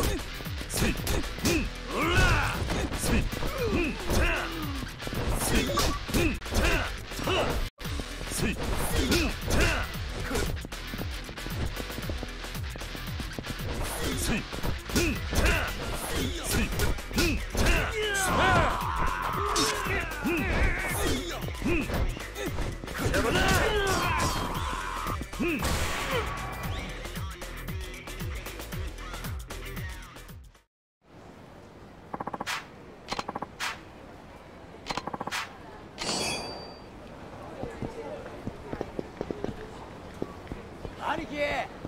兄貴。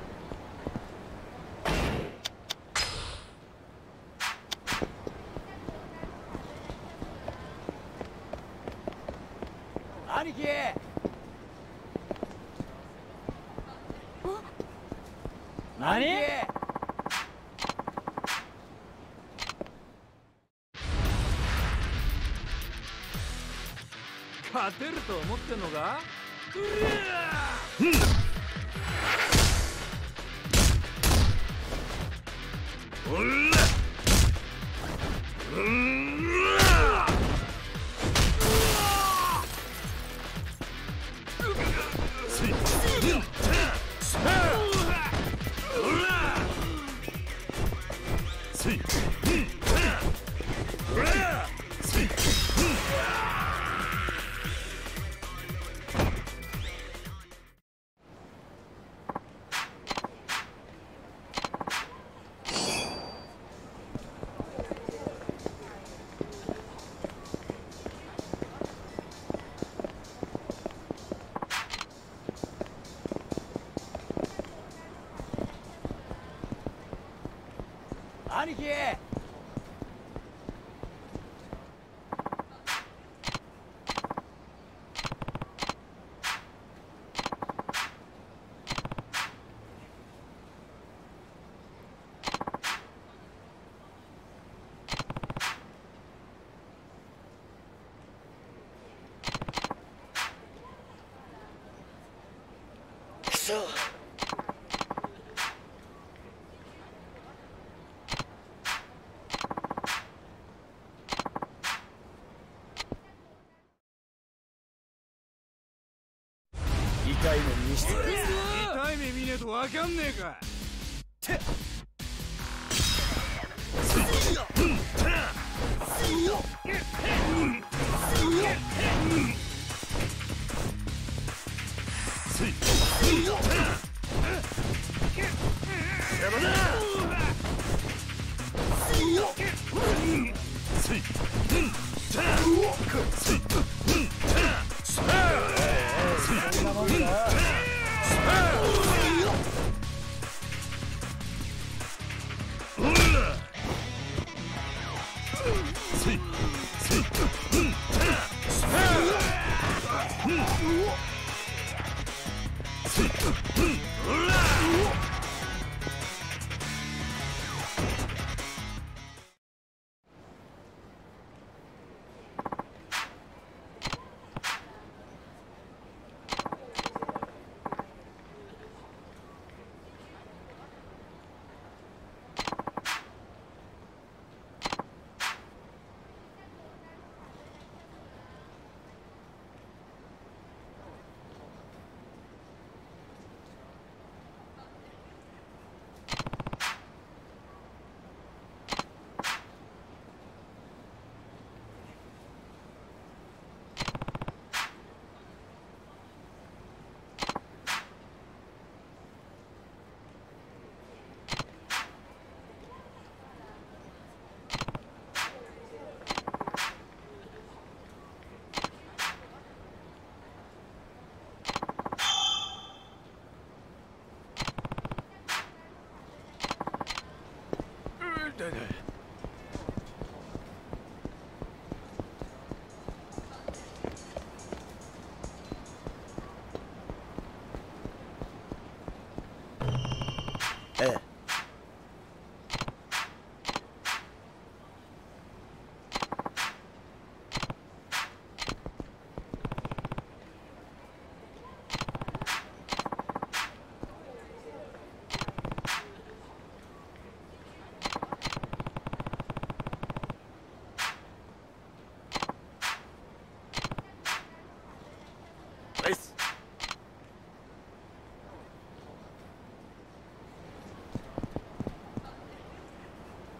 兄貴。何？勝てると思ってんのか？兄貴。くそ。痛い目見してやる。痛い目見ねえとわかんねえか。ええ。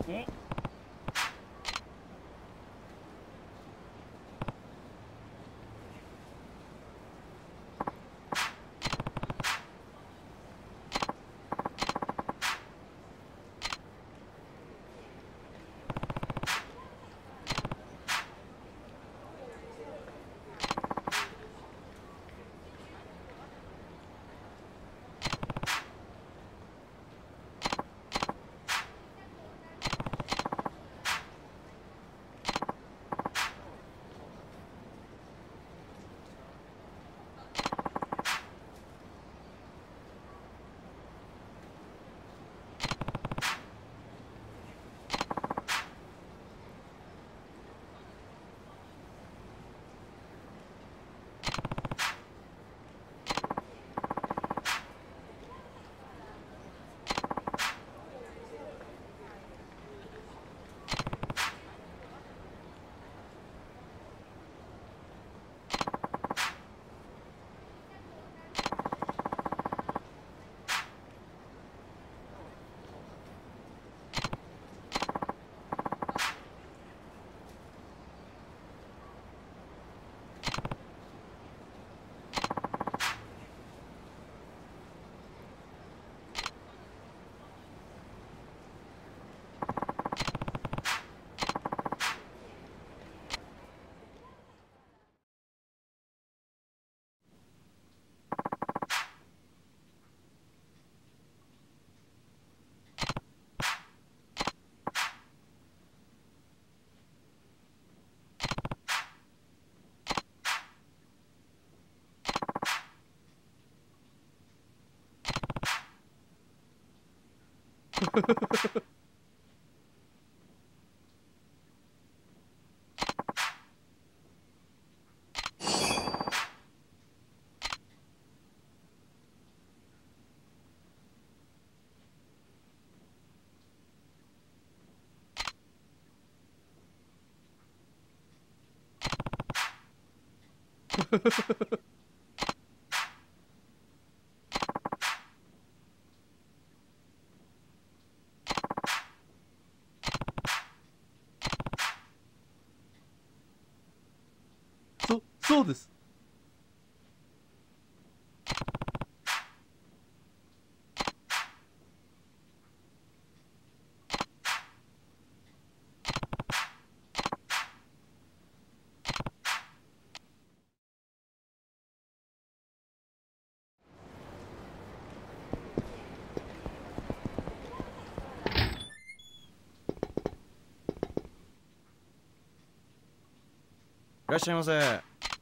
そうです。 いらっしゃいませ。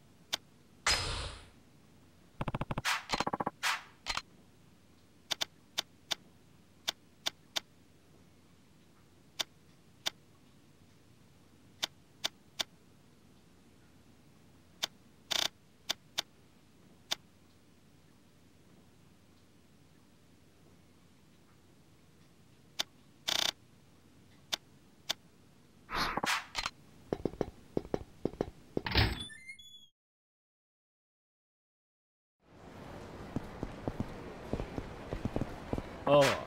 ああ。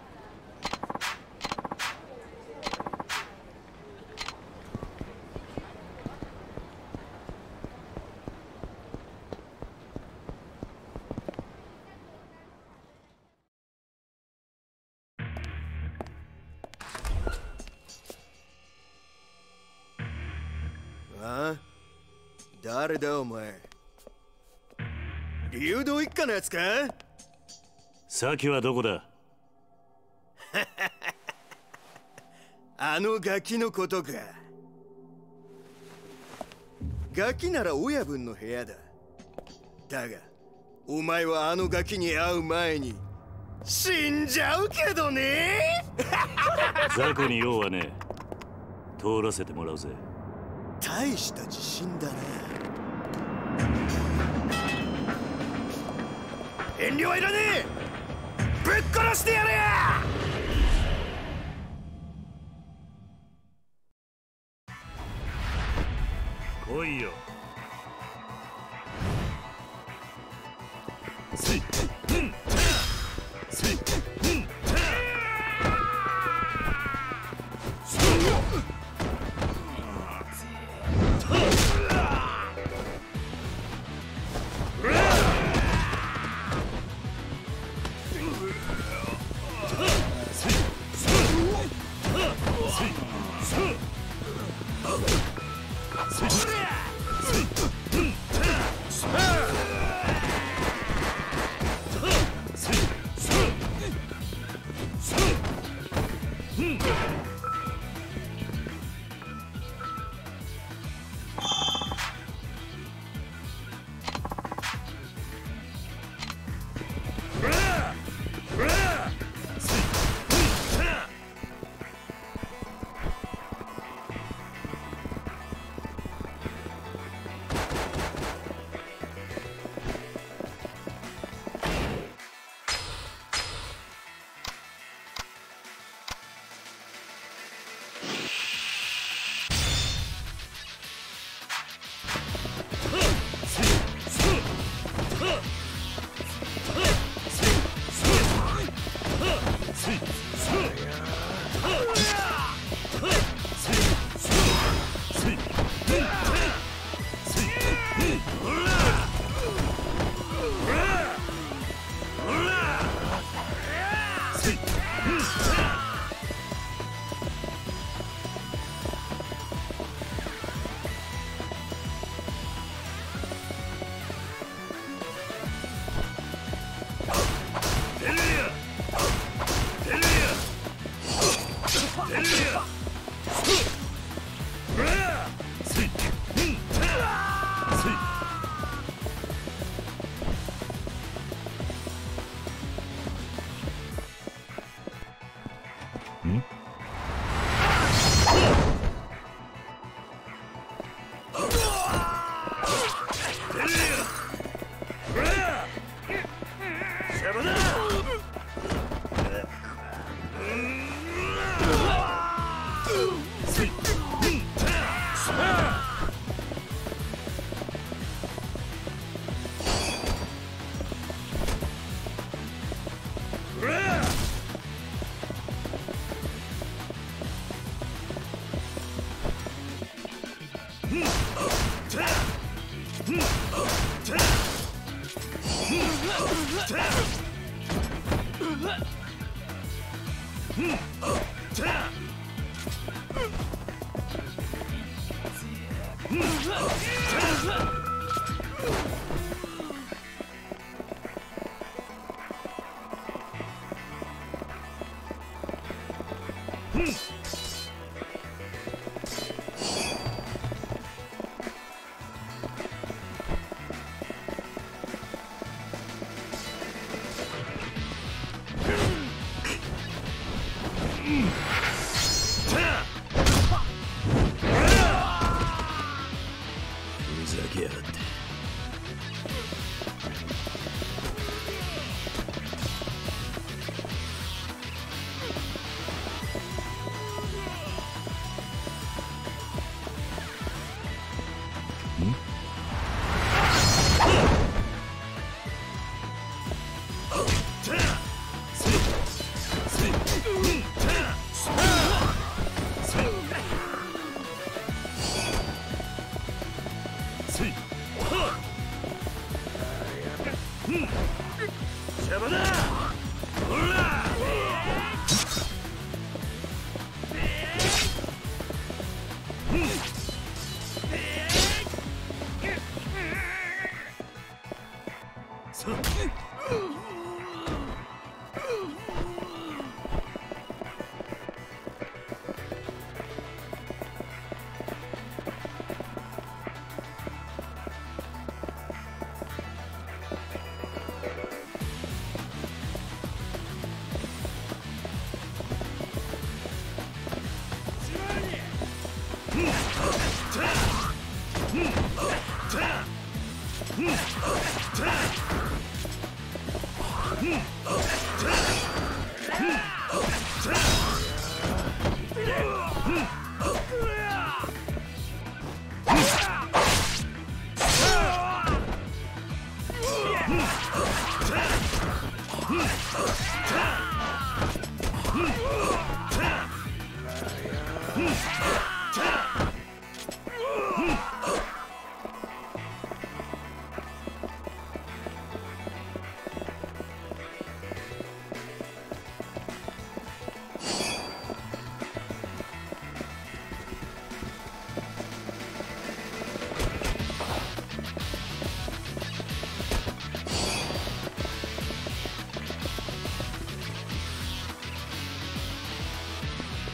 あ？誰だお前？流動一家のやつか？ 先はどこだ？ あのガキのことか。ガキなら親分の部屋だ。だがお前はあのガキに会う前に死んじゃうけどね。 雑魚に用はねえ。通らせてもらうぜ。 大した自信だな。遠慮はいらねえ。ぶっ殺してやれや。 来いよ。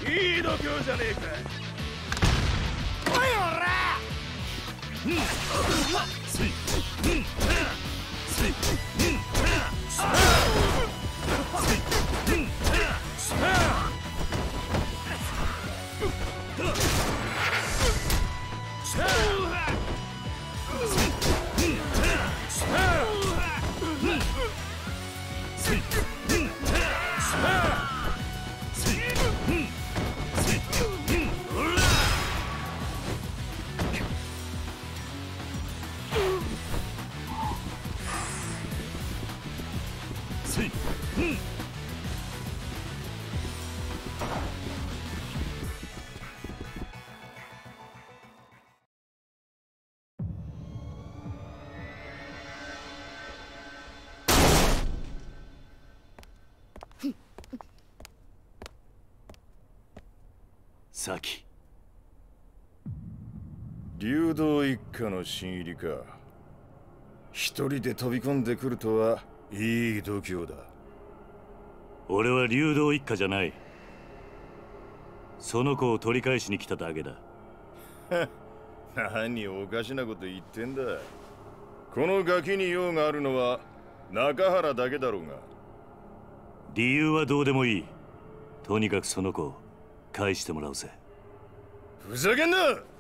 いい度胸じゃねえか。おいおら。 サキ。 竜道一家の新入りか。一人で飛び込んでくるとはいい度胸だ。 俺は竜道一家じゃない。その子を取り返しに来ただけだ。 何おかしなこと言ってんだ。このガキに用があるのは中原だけだろうが。 理由はどうでもいい。とにかくその子を返してもらうぜ。 ふざけんな。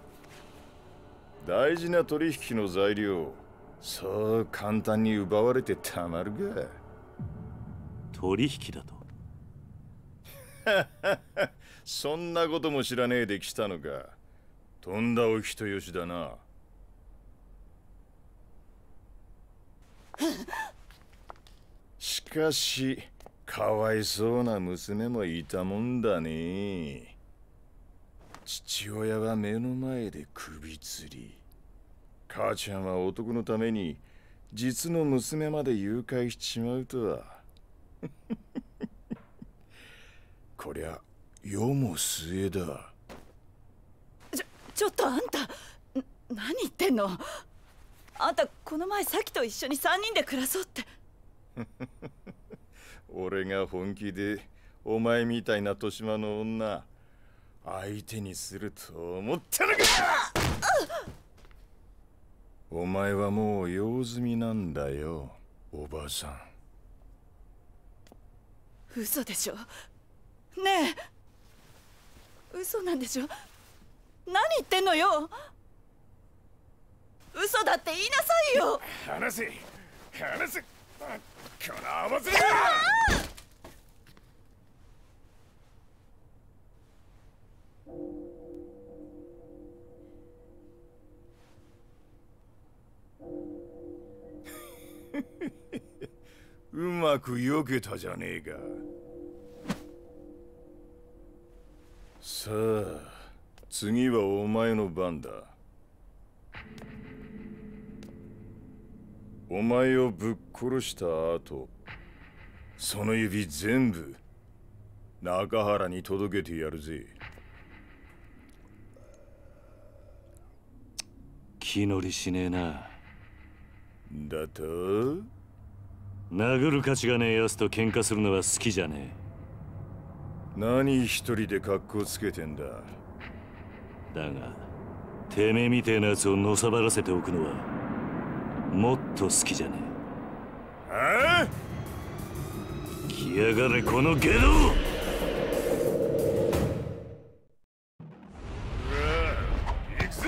大事な取引の材料、そう簡単に奪われてたまるか。 取引だと。 そんなことも知らねえで来たのか。とんだお人よしだな。しかしかわいそうな娘もいたもんだね。父親は目の前で首吊り、母ちゃんは男のために実の娘まで誘拐しちまうとは。こりゃ世も末だ。 ちょっとあんた、何言ってんの。あんたこの前サキと一緒に3人で暮らそうって。 俺が本気でお前みたいな年増の女相手にすると思ったのか。お前はもう用済みなんだよ、おばさん。 嘘でしょ。ねえ、嘘なんでしょ。何言ってんのよ。嘘だって言いなさいよ。 話せ話せ。この合わせだ。 うまく避けたじゃねえか。さあ次はお前の番だ。お前をぶっ殺した後、その指全部中原に届けてやるぜ。 気乗りしねえな。 だと殴る価値がねえやつと喧嘩するのは好きじゃねえ。何一人で格好つけてんだ。 だがてめえみてえなやつをのさばらせておくのはもっと好きじゃねえ。 ああ、 来やがれこのゲド。 行くぞ。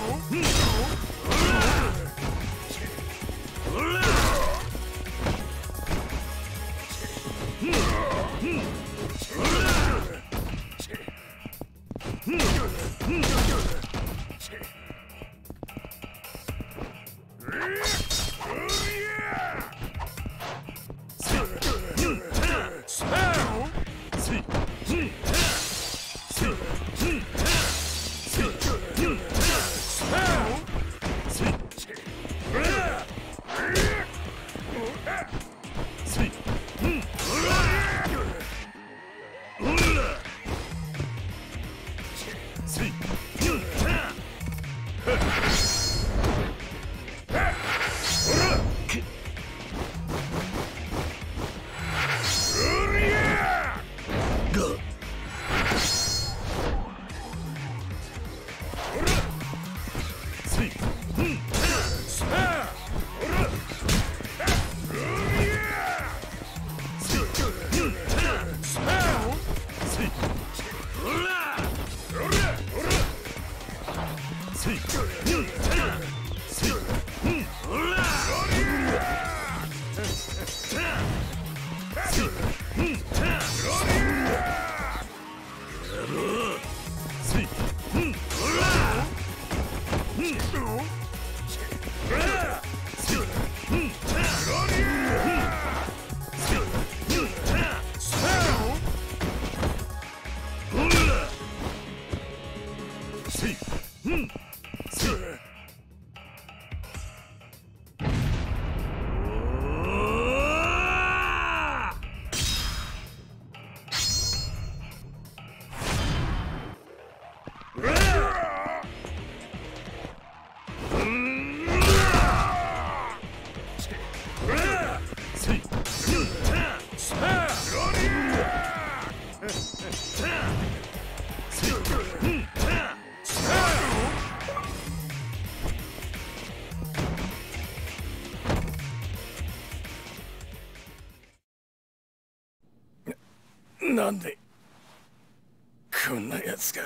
なんでこんなやつが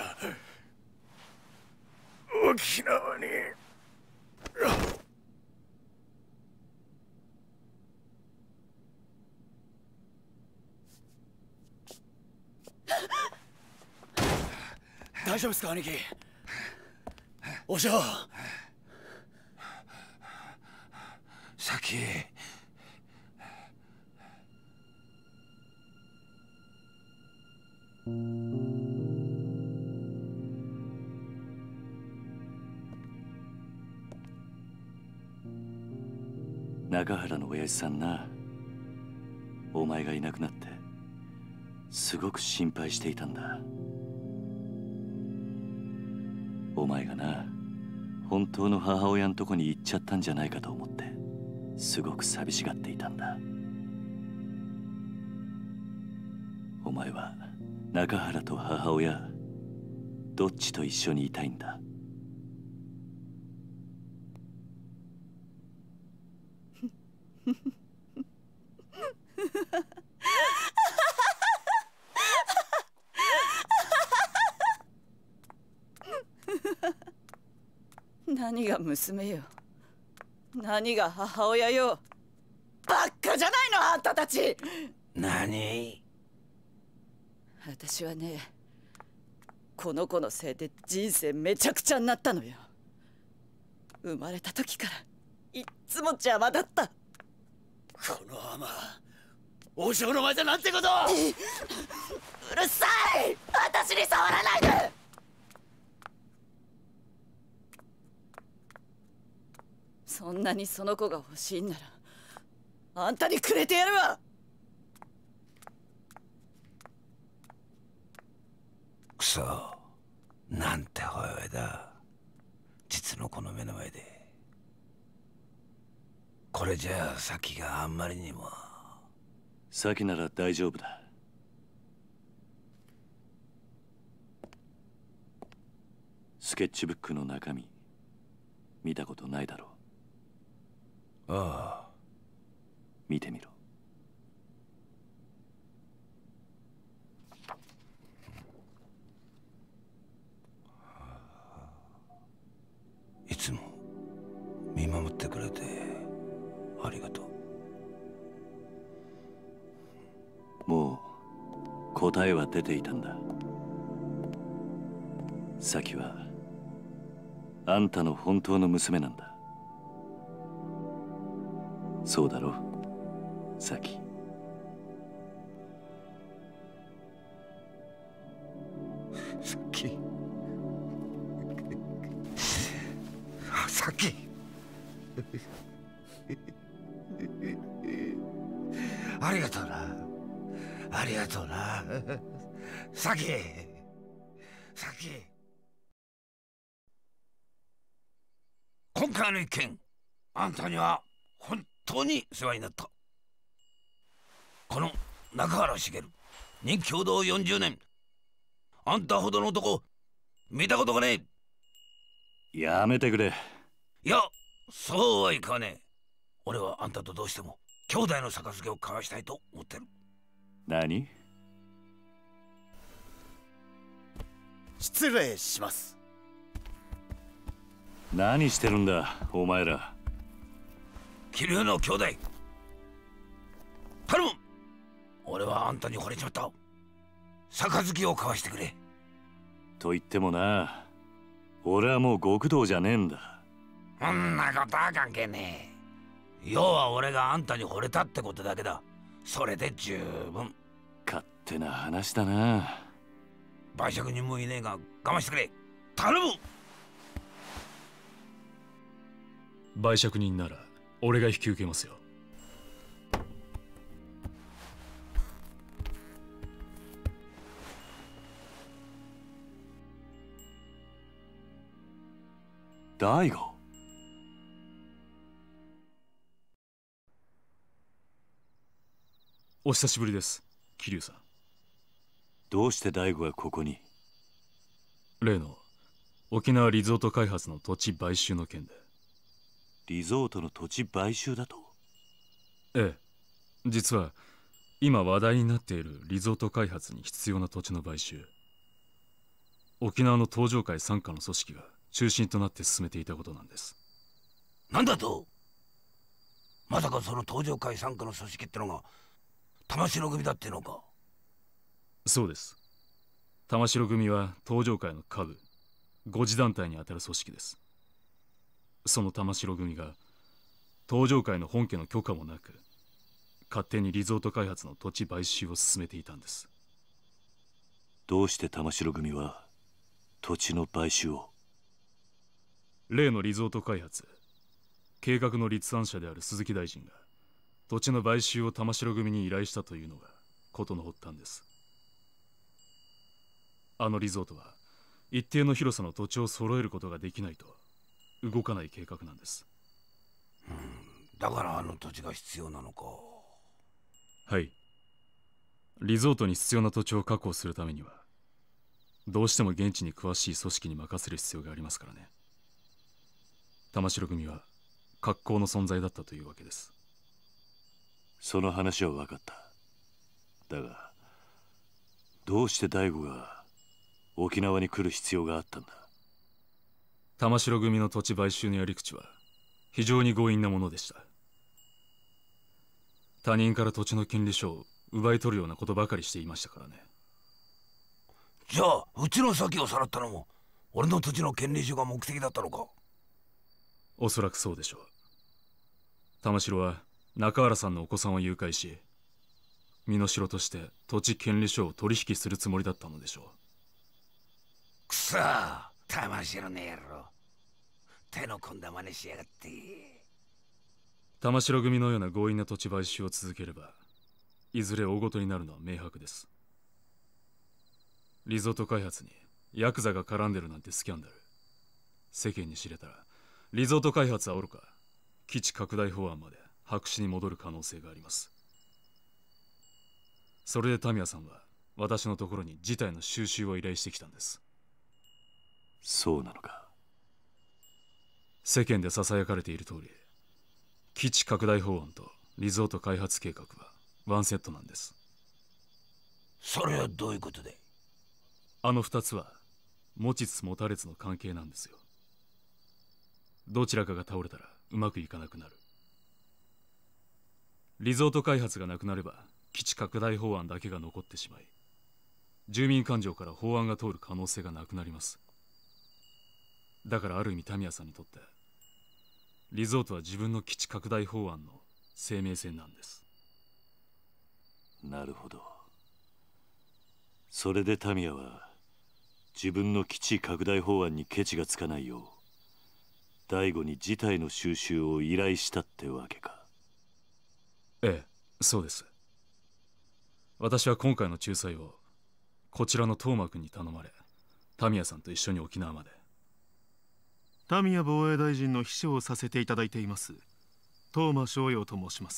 沖縄に。 大丈夫ですか兄貴。お嬢先中原の親父さんな、お前がいなくなってすごく心配していたんだ。お前がな、本当の母親のとこに行っちゃったんじゃないかと思ってすごく寂しがっていたんだ。お前は中原と母親どっちと一緒にいたいんだ。 何が娘よ、何が母親よ。バッカじゃないのあんたたち。 何？ 私はね、この子のせいで人生めちゃくちゃになったのよ。生まれた時からいっつも邪魔だった。 この浜、お嬢の前でなんてこと。 うるさい、私に触らないで。そんなにその子が欲しいんならあんたにくれてやるわ。 くそ、なんて母親だ。実の子の目の前で。これじゃあ先があんまりにも。 先なら大丈夫だ。スケッチブックの中身見たことないだろう。 ああ、 見てみろ。 答えは出ていたんだ。サキはあんたの本当の娘なんだ。そうだろ、サキ。 さっきありがとうな、ありがとうな、さき。今回の一件、あんたには本当に世話になった。この中原茂、任共同40年、あんたほどの男見たことがねえ。 やめてくれ。 いや、そうはいかねえ。俺はあんたとどうしても兄弟の杯を交わしたいと思ってる。 何？ 失礼します。 何してるんだお前ら。 桐生の兄弟、頼む。俺はあんたに惚れちまった。杯を交わしてくれ。 と言ってもな、俺はもう極道じゃねえんだ。 そんなことは関係ねえ。要は俺があんたに惚れたってことだけだ。それで十分。 勝手な話だな。 売借人もいねえが我慢してくれ。頼む。 売借人なら俺が引き受けますよ。 大悟。 お久しぶりです、桐生さん。 どうして大悟がここに？ 例の沖縄リゾート開発の土地買収の件で。 リゾートの土地買収だと？ ええ、実は今話題になっているリゾート開発に必要な土地の買収、沖縄の東上会傘下の組織が中心となって進めていたことなんです。 なんだと？まさかその東上会傘下の組織ってのが玉城組だってのか？ そうです。玉城組は東上会の下部5次団体にあたる組織です。その玉城組が東上会の本家の許可もなく勝手にリゾート開発の土地買収を進めていたんです。 どうして玉城組は土地の買収を？ 例のリゾート開発計画の立案者である鈴木大臣が土地の買収を玉城組に依頼したというのが事の発端です。あのリゾートは一定の広さの土地を揃えることができないと動かない計画なんです。 だからあの土地が必要なのか。 はい。リゾートに必要な土地を確保するためにはどうしても現地に詳しい組織に任せる必要がありますからね。玉城組は格好の存在だったというわけです。 その話は分かった。だがどうして大悟が沖縄に来る必要があったんだ？ 玉城組の土地買収のやり口は非常に強引なものでした。他人から土地の権利書を奪い取るようなことばかりしていましたからね。 じゃあうちの先をさらったのも俺の土地の権利書が目的だったのか？ おそらくそうでしょう。玉城は中原さんのお子さんを誘拐し身代として土地権利書を取引するつもりだったのでしょう。 くそー、玉城の野郎、手の込んだ真似しやがって。 玉城組のような強引な土地買収を続ければいずれ大ごとになるのは明白です。リゾート開発にヤクザが絡んでるなんてスキャンダル、世間に知れたらリゾート開発はおろか基地拡大法案まで白紙に戻る可能性があります。それでタミヤさんは私のところに事態の収拾を依頼してきたんです。 そうなのか。 世間でささやかれている通り基地拡大法案とリゾート開発計画はワンセットなんです。 それはどういうことで？ あの2つは持ちつ持たれつの関係なんですよ。どちらかが倒れたらうまくいかなくなる。リゾート開発がなくなれば基地拡大法案だけが残ってしまい住民感情から法案が通る可能性がなくなります。だからある意味タミヤさんにとってリゾートは自分の基地拡大法案の生命線なんです。 なるほど。それでタミヤは自分の基地拡大法案にケチがつかないよう大悟に事態の収拾を依頼したってわけか。 ええ、そうです。私は今回の仲裁をこちらのトーマ君に頼まれ、タミヤさんと一緒に沖縄まで。 タミヤ防衛大臣の秘書をさせていただいています東間翔陽と申します。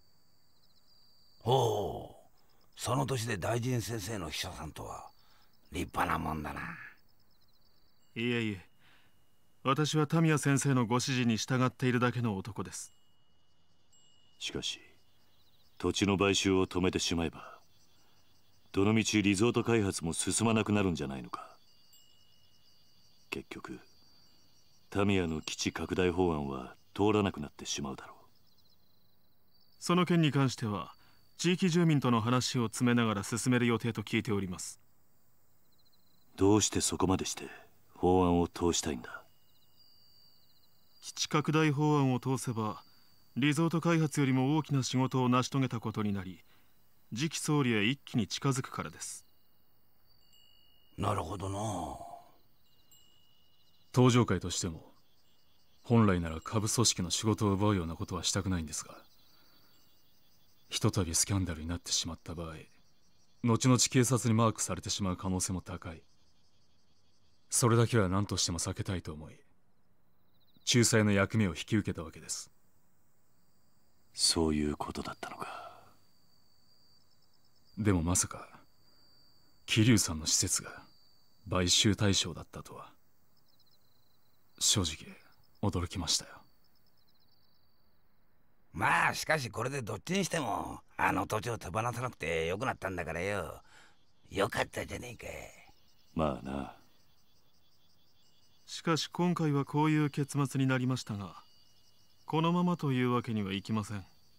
ほう、その年で大臣先生の秘書さんとは立派なもんだな。 いえいえ、私はタミヤ先生のご指示に従っているだけの男です。 しかし土地の買収を止めてしまえばどのみちリゾート開発も進まなくなるんじゃないのか。結局タミヤの基地拡大法案は通らなくなってしまうだろう。 その件に関しては地域住民との話を詰めながら進める予定と聞いております。 どうしてそこまでして法案を通したいんだ。 基地拡大法案を通せばリゾート開発よりも大きな仕事を成し遂げたことになり、次期総理へ一気に近づくからです。 なるほどな。 東上会としても本来なら下部組織の仕事を奪うようなことはしたくないんですが、ひとたびスキャンダルになってしまった場合、後々警察にマークされてしまう可能性も高い。それだけは何としても避けたいと思い、仲裁の役目を引き受けたわけです。 そういうことだったのか。 でもまさか桐生さんの施設が買収対象だったとは正直驚きましたよ。 まあしかしこれでどっちにしてもあの土地を手放さなくてよくなったんだからよ。よかったじゃねえか。 まあな。 しかし今回はこういう結末になりましたが、このままというわけにはいきません。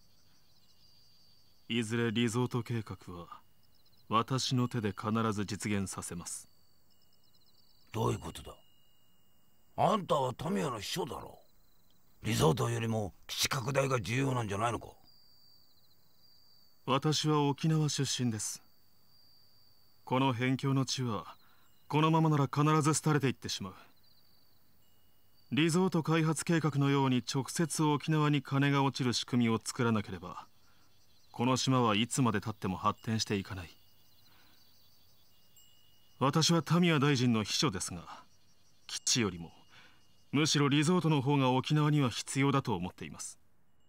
いずれリゾート計画は私の手で必ず実現させます。 どういうことだ。あんたはタミヤの秘書だろ。リゾートよりも基地拡大が重要なんじゃないのか。 私は沖縄出身です。この辺境の地はこのままなら必ず廃れていってしまう。リゾート開発計画のように直接沖縄に金が落ちる仕組みを作らなければ、この島はいつまでたっても発展していかない。私はタミヤ大臣の秘書ですが、基地よりもむしろリゾートの方が沖縄には必要だと思っています。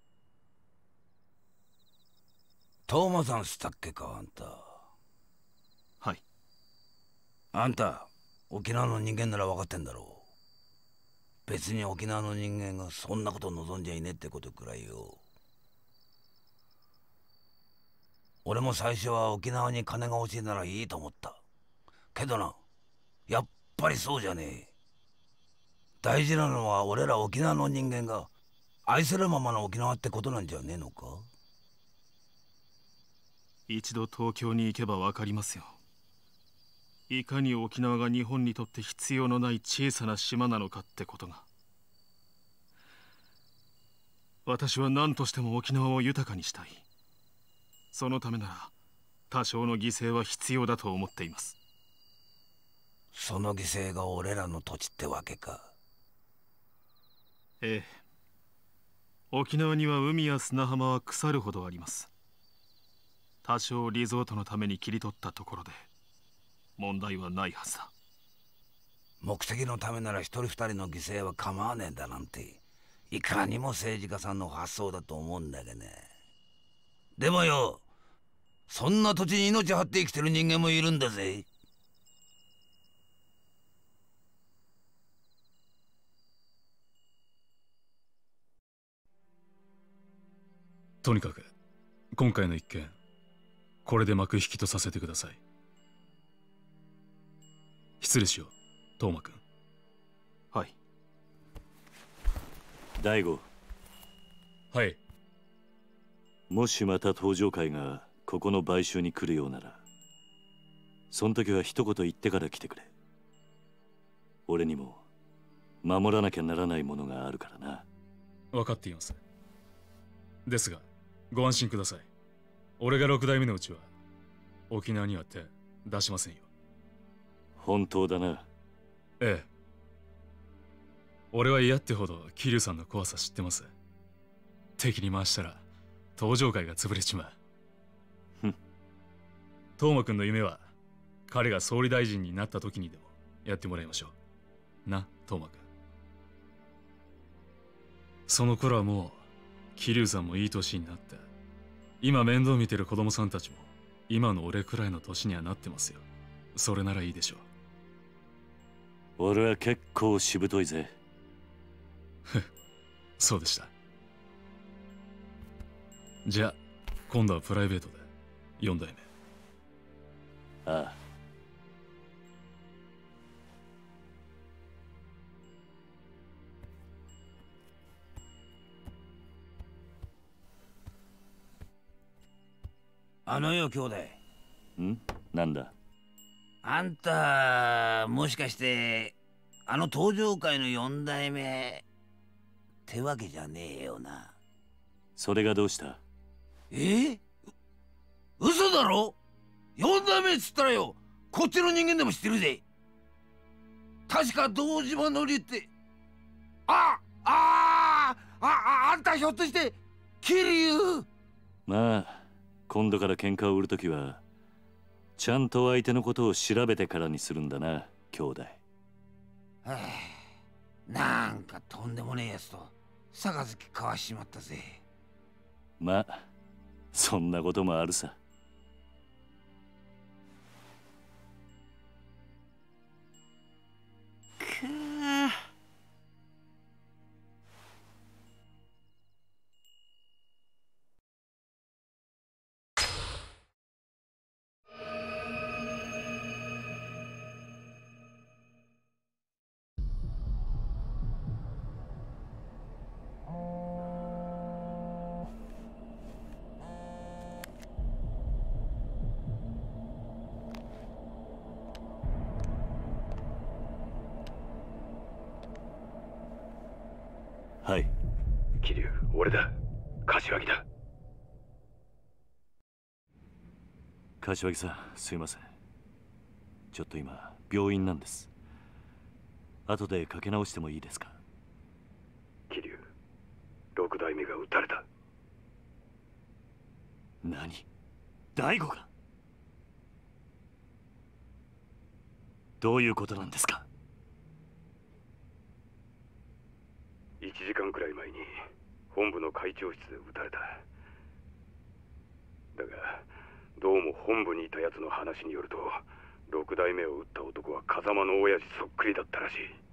トーマさんしたっけか、あんた。 はい。 あんた沖縄の人間なら分かってんだろう。別に沖縄の人間がそんなこと望んじゃいねえってことくらいよ。俺も最初は沖縄に金が欲しいならいいと思った。けどな、やっぱりそうじゃねえ。大事なのは俺ら沖縄の人間が愛せるままの沖縄ってことなんじゃねえのか。 一度東京に行けば分かりますよ。いかに沖縄が日本にとって必要のない小さな島なのかってことが。私は何としても沖縄を豊かにしたい。そのためなら多少の犠牲は必要だと思っています。 その犠牲が俺らの土地ってわけか。 ええ。沖縄には海や砂浜は腐るほどあります。多少リゾートのために切り取ったところで問題はないはずだ。 目的のためなら一人二人の犠牲は構わねえんだなんて、いかにも政治家さんの発想だと思うんだけどね。でもよ、そんな土地に命張って生きてる人間もいるんだぜ。 とにかく今回の一件、これで幕引きとさせてください。失礼しよう、東間君。 はい。 大悟。 はい。 もしまた東上会がここの買収に来るようなら、 そん時は一言言ってから来てくれ。俺にも守らなきゃならないものがあるからな。 分かっています。ですがご安心ください。俺が6代目のうちは沖縄には手出しませんよ。 本当だな。 ええ。俺は嫌ってほど桐生さんの怖さ知ってます。敵に回したら東上会が潰れちまう。東馬くんの夢は彼が総理大臣になった時にでもやってもらいましょう。な、東馬くん。その頃はもう桐生さんもいい年になって、今面倒見てる子供さんたちも今の俺くらいの年にはなってますよ。それならいいでしょう。 俺は結構しぶといぜ。 そうでした。じゃあ今度はプライベートで4代目。 ああ。 あのよ兄弟。 ん？なんだ？ あんたもしかしてあの登場界の4代目ってわけじゃねえよな。 それがどうした？ 嘘だろ。4代目っつったらよ、こっちの人間でも知ってるぜ。確か堂島のりってあんたひょっとして桐生？ まあ今度から喧嘩を売るときはちゃんと相手のことを調べてからにするんだな、兄弟。 なんかとんでもねえやつと杯交わしちまったぜ。 まあそんなこともあるさ。はい。 桐生、俺だ。柏木だ。 柏木さん、すいません。ちょっと今病院なんです。後でかけ直してもいいですか？ 桐生、6代目が撃たれた。 何？大吾が？どういうことなんですか ？1時間くらい前に本部の会長室で撃たれた。だがどうも本部にいたやつの話によると、6代目を撃った男は風間の親父そっくりだったらしい。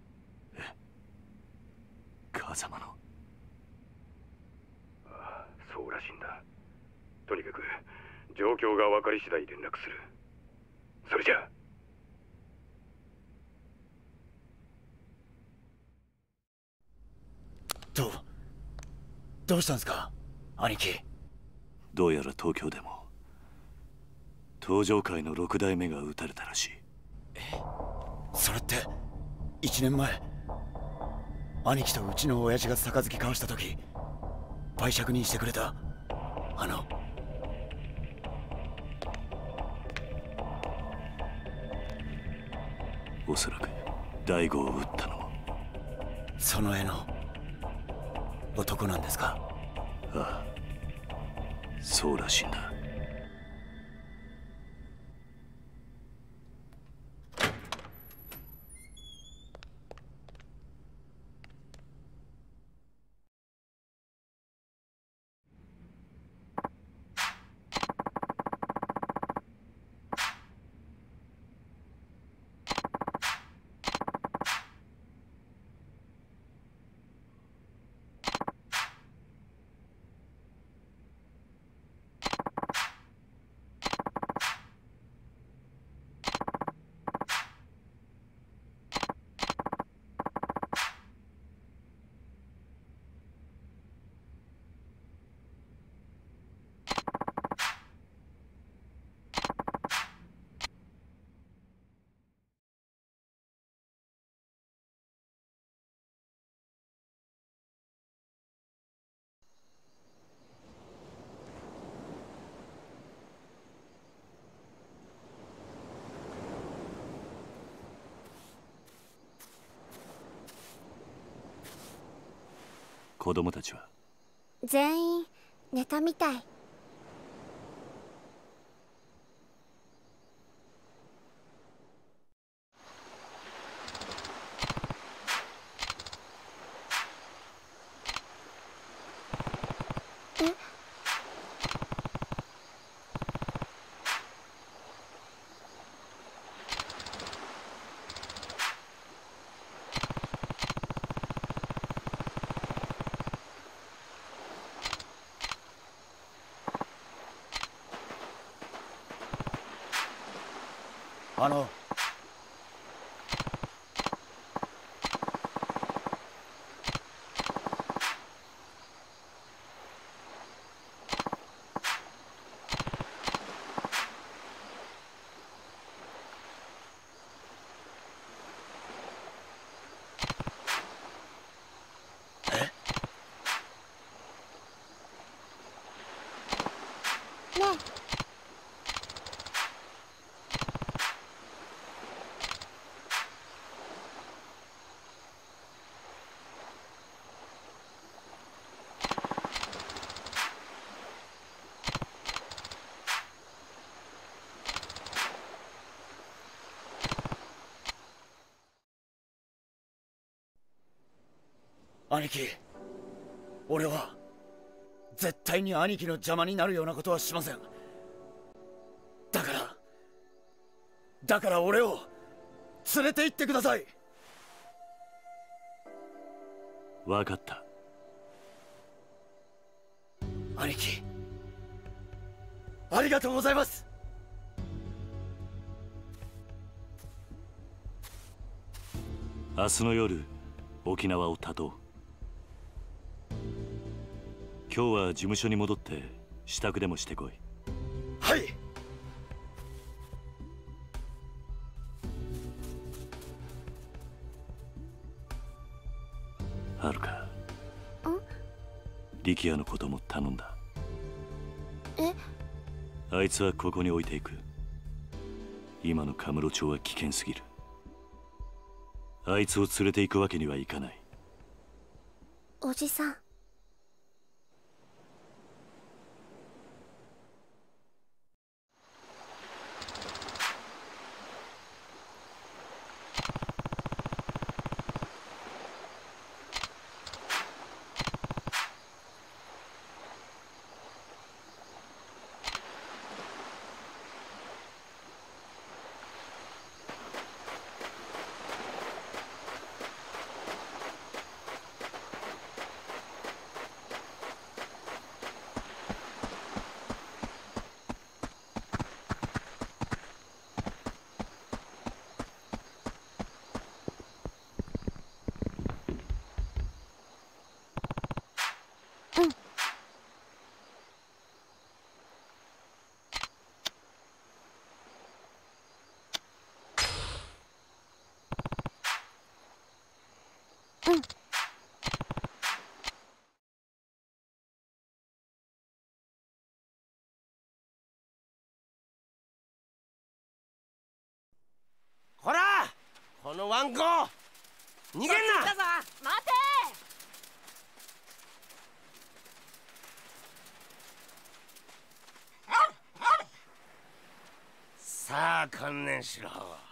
風間の？ ああ、そうらしいんだ。とにかく状況が分かり次第連絡する。それじゃあ。 どうしたんですか、兄貴？ どうやら東京でも登場界の6代目が撃たれたらしい。 それって1年前兄貴とうちの親父が杯交わした時売借人してくれたおそらく大吾を撃ったのもその絵の男なんですか？ ああ、そうらしいんだ。 子供たちは？ 全員寝たみたい。 兄貴、俺は絶対に兄貴の邪魔になるようなことはしません。だから俺を連れて行ってください。 分かった。 兄貴、ありがとうございます。 明日の夜、沖縄を断とう。今日は事務所に戻って支度でもしてこい。 はい。 はるか、力也のことも頼んだ。あいつはここに置いていく。今のカムロ町は危険すぎる。あいつを連れて行くわけにはいかない。 おじさん。 ほら、このワンコ逃げんな。 待て。 さあ観念しろ。